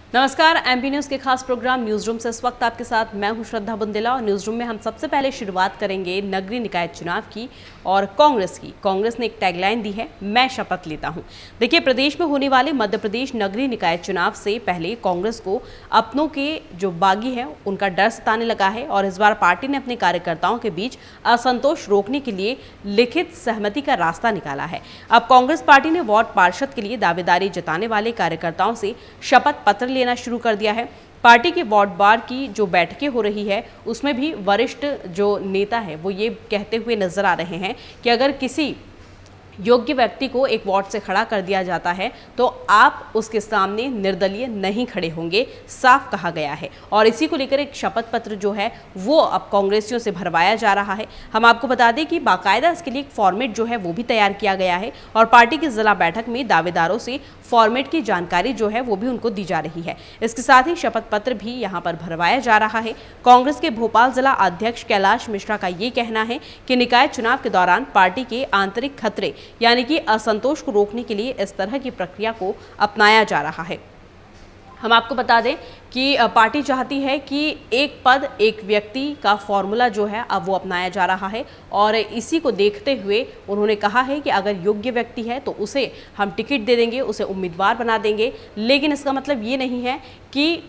नमस्कार, MP news के खास प्रोग्राम न्यूज रूम से इस वक्त आपके साथ मैं हूं श्रद्धा बुंदेला और न्यूज रूम में हम सबसे पहले शुरुआत करेंगे नगरीय निकाय चुनाव की और कांग्रेस की। कांग्रेस ने एक टैगलाइन दी है, मैं शपथ लेता हूं। देखिए, प्रदेश में होने वाले मध्य प्रदेश नगरीय निकाय चुनाव से पहले कांग्रेस को अपनों के जो बागी हैं उनका डर सताने लगा है और इस बार पार्टी ने अपने कार्यकर्ताओं के बीच असंतोष रोकने के लिए लिखित सहमति का रास्ता निकाला है। अब कांग्रेस पार्टी ने वार्ड पार्षद के लिए दावेदारी जताने वाले कार्यकर्ताओं से शपथ पत्र लेना शुरू कर दिया है। पार्टी के वार्ड बार की जो बैठकें हो रही है उसमें भी वरिष्ठ जो नेता है वो ये कहते हुए नजर आ रहे हैं कि अगर किसी योग्य व्यक्ति को एक वार्ड से खड़ा कर दिया जाता है तो आप उसके सामने निर्दलीय नहीं खड़े होंगे, साफ कहा गया है। और इसी को लेकर एक शपथ पत्र जो है वो अब कांग्रेसियों से भरवाया जा रहा है। हम आपको बता दें कि बाकायदा इसके लिए एक फॉर्मेट जो है वो भी तैयार किया गया है और पार्टी की जिला बैठक में दावेदारों से फॉर्मेट की जानकारी जो है वो भी उनको दी जा रही है। इसके साथ ही शपथ पत्र भी यहाँ पर भरवाया जा रहा है। कांग्रेस के भोपाल जिला अध्यक्ष कैलाश मिश्रा का ये कहना है कि निकाय चुनाव के दौरान पार्टी के आंतरिक खतरे यानी कि असंतोष को रोकने के लिए इस तरह की प्रक्रिया को अपनाया जा रहा है। हम आपको बता दें कि पार्टी चाहती है कि एक पद एक व्यक्ति का फॉर्मूला जो है अब वो अपनाया जा रहा है और इसी को देखते हुए उन्होंने कहा है कि अगर योग्य व्यक्ति है तो उसे हम टिकट दे देंगे, उसे उम्मीदवार बना देंगे, लेकिन इसका मतलब ये नहीं है कि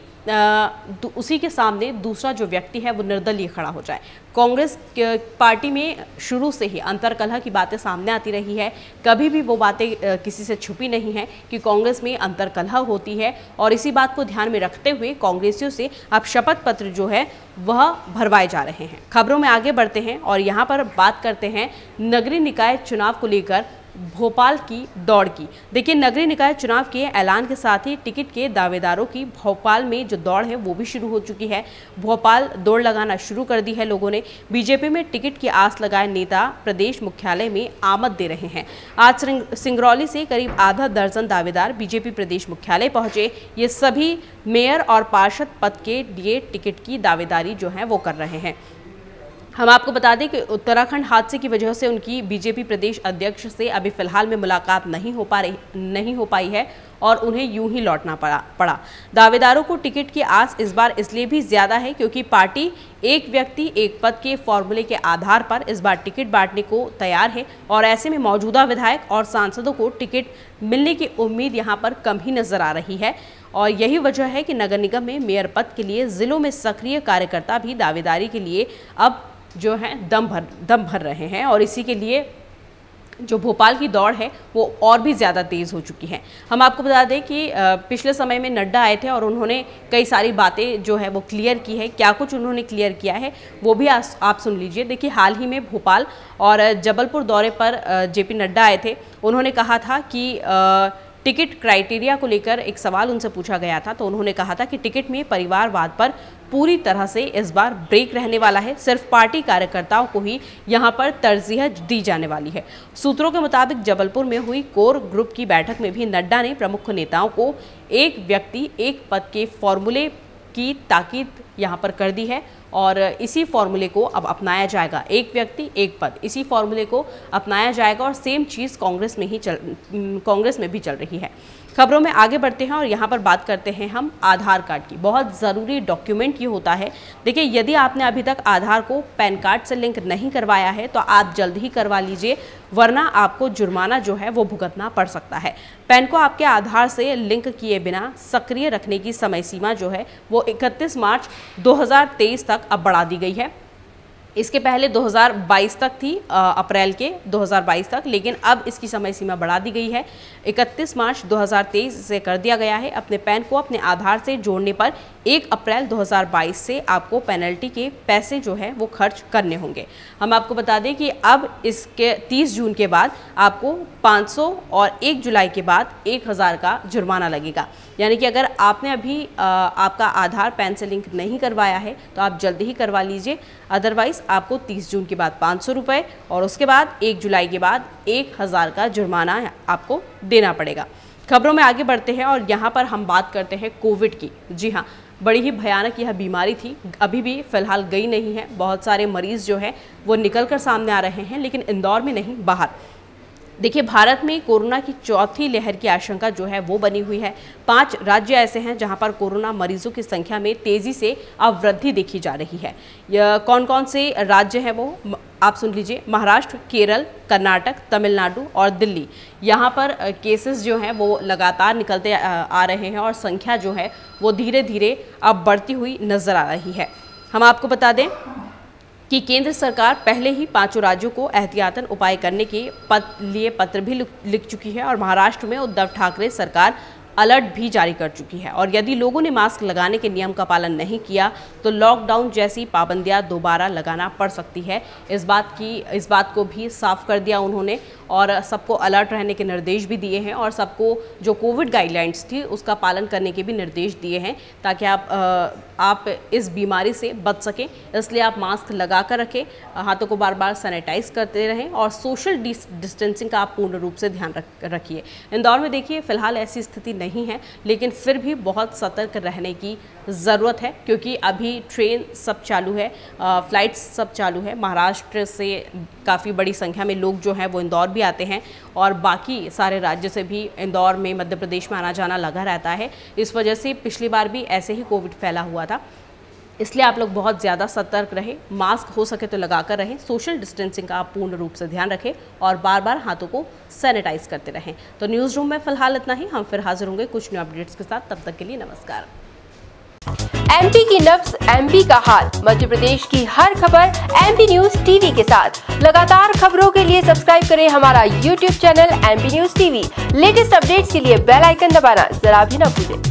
उसी के सामने दूसरा जो व्यक्ति है वो निर्दलीय खड़ा हो जाए। कांग्रेस पार्टी में शुरू से ही अंतरकलह की बातें सामने आती रही है, कभी भी वो बातें किसी से छुपी नहीं है कि कांग्रेस में अंतरकलह होती है और इसी बात को ध्यान में रखते हुए कांग्रेसियों से अब शपथ पत्र जो है वह भरवाए जा रहे हैं। खबरों में आगे बढ़ते हैं और यहाँ पर बात करते हैं नगरीय निकाय चुनाव को लेकर भोपाल की दौड़ की। देखिए, नगरीय निकाय चुनाव के ऐलान के साथ ही टिकट के दावेदारों की भोपाल में जो दौड़ है वो भी शुरू हो चुकी है। भोपाल दौड़ लगाना शुरू कर दी है लोगों ने। बीजेपी में टिकट की आस लगाए नेता प्रदेश मुख्यालय में आमद दे रहे हैं। आज सिंगरौली से करीब आधा दर्जन दावेदार बीजेपी प्रदेश मुख्यालय पहुंचे। ये सभी मेयर और पार्षद पद के लिए टिकट की दावेदारी जो है वो कर रहे हैं। हम आपको बता दें कि उत्तराखंड हादसे की वजह से उनकी बीजेपी प्रदेश अध्यक्ष से अभी फिलहाल में मुलाकात नहीं हो पाई है और उन्हें यूं ही लौटना पड़ा। दावेदारों को टिकट की आस इस बार इसलिए भी ज्यादा है क्योंकि पार्टी एक व्यक्ति एक पद के फॉर्मूले के आधार पर इस बार टिकट बांटने को तैयार है और ऐसे में मौजूदा विधायक और सांसदों को टिकट मिलने की उम्मीद यहाँ पर कम ही नजर आ रही है। और यही वजह है कि नगर निगम में मेयर पद के लिए जिलों में सक्रिय कार्यकर्ता भी दावेदारी के लिए अब जो है दम भर रहे हैं और इसी के लिए जो भोपाल की दौड़ है वो और भी ज़्यादा तेज़ हो चुकी है। हम आपको बता दें कि पिछले समय में नड्डा आए थे और उन्होंने कई सारी बातें जो है वो क्लियर की है। क्या कुछ उन्होंने क्लियर किया है वो भी आप सुन लीजिए। देखिए, हाल ही में भोपाल और जबलपुर दौरे पर जेपी नड्डा आए थे। उन्होंने कहा था कि टिकट क्राइटेरिया को लेकर एक सवाल उनसे पूछा गया था तो उन्होंने कहा था कि टिकट में परिवारवाद पर पूरी तरह से इस बार ब्रेक रहने वाला है। सिर्फ पार्टी कार्यकर्ताओं को ही यहां पर तरजीह दी जाने वाली है। सूत्रों के मुताबिक जबलपुर में हुई कोर ग्रुप की बैठक में भी नड्डा ने प्रमुख नेताओं को एक व्यक्ति एक पद के फॉर्मूले की ताकीद यहां पर कर दी है और इसी फॉर्मूले को अब अपनाया जाएगा। एक व्यक्ति एक पद, इसी फॉर्मूले को अपनाया जाएगा और सेम चीज़ कांग्रेस में भी चल रही है। खबरों में आगे बढ़ते हैं और यहाँ पर बात करते हैं हम आधार कार्ड की। बहुत ज़रूरी डॉक्यूमेंट ये होता है। देखिए, यदि आपने अभी तक आधार को पैन कार्ड से लिंक नहीं करवाया है तो आप जल्द ही करवा लीजिए, वरना आपको जुर्माना जो है वो भुगतना पड़ सकता है। पैन को आपके आधार से लिंक किए बिना सक्रिय रखने की समय सीमा जो है वो 31 मार्च 2023 तक अब बढ़ा दी गई है। इसके पहले 2022 तक थी, अप्रैल के 2022 तक, लेकिन अब इसकी समय सीमा बढ़ा दी गई है। 31 मार्च 2023 से कर दिया गया है। अपने पैन को अपने आधार से जोड़ने पर 1 अप्रैल 2022 से आपको पेनल्टी के पैसे जो है वो खर्च करने होंगे। हम आपको बता दें कि अब इसके 30 जून के बाद आपको 500 और 1 जुलाई के बाद 1000 का जुर्माना लगेगा। यानी कि अगर आपने अभी आपका आधार पैन से लिंक नहीं करवाया है तो आप जल्दी ही करवा लीजिए, अदरवाइज आपको 30 जून के बाद 500 रुपये और उसके बाद 1 जुलाई के बाद 1000 का जुर्माना आपको देना पड़ेगा। खबरों में आगे बढ़ते हैं और यहाँ पर हम बात करते हैं कोविड की। जी हाँ, बड़ी ही भयानक यह बीमारी थी, अभी भी फिलहाल गई नहीं है। बहुत सारे मरीज जो है वो निकल कर सामने आ रहे हैं, लेकिन इंदौर में नहीं, बाहर। देखिए, भारत में कोरोना की चौथी लहर की आशंका जो है वो बनी हुई है। 5 राज्य ऐसे हैं जहां पर कोरोना मरीजों की संख्या में तेजी से अब वृद्धि देखी जा रही है। कौन कौन से राज्य हैं वो आप सुन लीजिए। महाराष्ट्र, केरल, कर्नाटक, तमिलनाडु और दिल्ली। यहाँ पर केसेस जो हैं वो लगातार निकलते आ रहे हैं और संख्या जो है वो धीरे धीरे अब बढ़ती हुई नजर आ रही है। हम आपको बता दें कि केंद्र सरकार पहले ही 5 राज्यों को एहतियातन उपाय करने के लिए पत्र भी लिख चुकी है और महाराष्ट्र में उद्धव ठाकरे सरकार अलर्ट भी जारी कर चुकी है। और यदि लोगों ने मास्क लगाने के नियम का पालन नहीं किया तो लॉकडाउन जैसी पाबंदियां दोबारा लगाना पड़ सकती है। इस बात को भी साफ कर दिया उन्होंने और सबको अलर्ट रहने के निर्देश भी दिए हैं और सबको जो कोविड गाइडलाइंस थी उसका पालन करने के भी निर्देश दिए हैं ताकि आप इस बीमारी से बच सकें। इसलिए आप मास्क लगा कर रखें, हाथों को बार बार सैनिटाइज करते रहें और सोशल डिस्टेंसिंग का आप पूर्ण रूप से ध्यान रखिए। इंदौर में देखिए फिलहाल ऐसी स्थिति नहीं है, लेकिन फिर भी बहुत सतर्क रहने की ज़रूरत है क्योंकि अभी ट्रेन सब चालू है, फ्लाइट्स सब चालू है। महाराष्ट्र से काफ़ी बड़ी संख्या में लोग जो हैं वो इंदौर भी आते हैं और बाकी सारे राज्य से भी इंदौर में, मध्य प्रदेश में आना जाना लगा रहता है। इस वजह से पिछली बार भी ऐसे ही कोविड फैला हुआ था। इसलिए आप लोग बहुत ज़्यादा सतर्क रहें, मास्क हो सके तो लगाकर रहें, सोशल डिस्टेंसिंग का आप पूर्ण रूप से ध्यान रखें और बार बार हाथों को सैनिटाइज करते रहें। तो न्यूज़ रूम में फिलहाल इतना ही। हम फिर हाजिर होंगे कुछ न्यू अपडेट्स के साथ। तब तक के लिए नमस्कार। एमपी की नब्ज, एमपी का हाल, मध्य प्रदेश की हर खबर एमपी न्यूज टीवी के साथ। लगातार खबरों के लिए सब्सक्राइब करें हमारा YouTube channel MP news TV. Latest updates के लिए बेल आइकन दबाना जरा भी न भूलें।